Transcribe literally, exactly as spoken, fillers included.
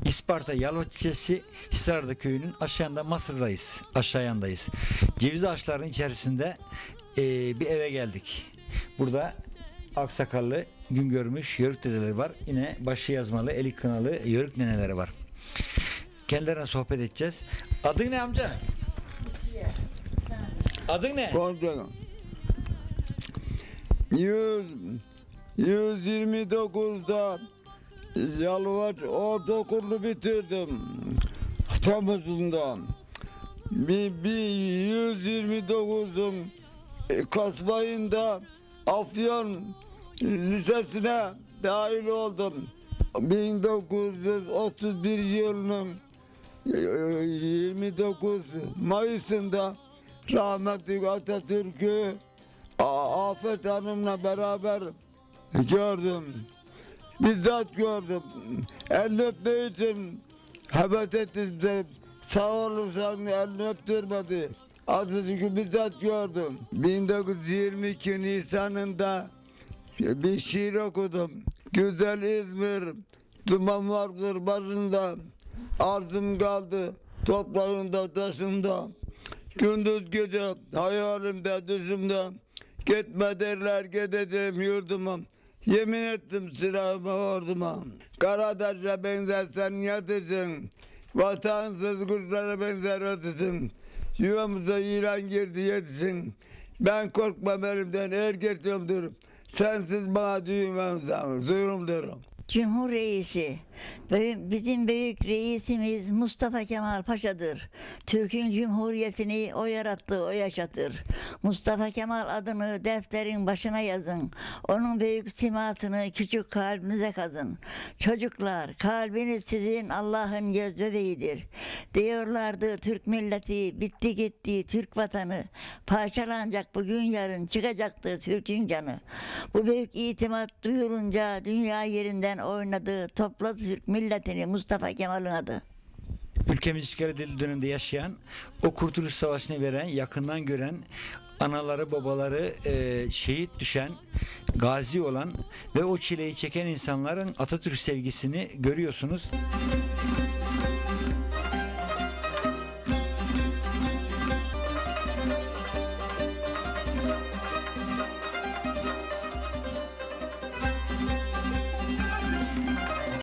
İsparta Yalova ilçesi Hisarlı köyünün aşağında Mısır'dayız. Aşağıyandayız. Ceviz ağaçlarının içerisinde e, bir eve geldik. Burada aksakallı, gün görmüş yörük dedeleri var. Yine başı yazmalı, eli kınalı yörük neneleri var. Kendilerine sohbet edeceğiz. Adın ne amca? Adın ne? Konuşalım. yüz, yüz yirmi dokuzda Yalvaç ortaokulu bitirdim. Temmuz'undan. Bir, bir yüz yirmi dokuzun Kasım ayında Afyon Lisesi'ne dahil oldum. bin dokuz yüz otuz bir yılının yirmi dokuz Mayıs'ında rahmetli Atatürk'ü Afet Hanım'la beraber gördüm. Bizzat gördüm. Elini öpme için heves ettim de sağ olursan elini öptürmedi. Atatürk'ü bizzat gördüm. bin dokuz yüz yirmi iki Nisan'ında bir şiir okudum. Güzel İzmir, duman vardır başında, arzum kaldı toprağında taşında. Gündüz gece hayalimde düşümde, gitme derler gideceğim yurduma. Yemin ettim silahıma orduma. Karadaş'a benzersen yatırsın, vatansız kuşlara benzer ötüsün. Yuvamıza ilan girdi yetişsin. Ben korkmam elimden er geçiyorumdur. Sensiz bana düğmem duyurumdur. Cumhur Reisi, bizim büyük reisimiz Mustafa Kemal Paşa'dır. Türk'ün Cumhuriyetini o yarattı, o yaşatır. Mustafa Kemal adını defterin başına yazın. Onun büyük simasını küçük kalbinize kazın. Çocuklar, kalbiniz sizin Allah'ın göz bebeğidir. Diyorlardı Türk milleti, bitti gitti Türk vatanı. Parçalanacak bugün yarın, çıkacaktır Türk'ün canı. Bu büyük itimat duyulunca dünya yerinden oynadı, topladı Türk milletini Mustafa Kemal'in adı. Ülkemiz işgal edildiği dönemde yaşayan, o Kurtuluş Savaşı'nı veren, yakından gören, anaları babaları e, şehit düşen, gazi olan ve o çileyi çeken insanların Atatürk sevgisini görüyorsunuz.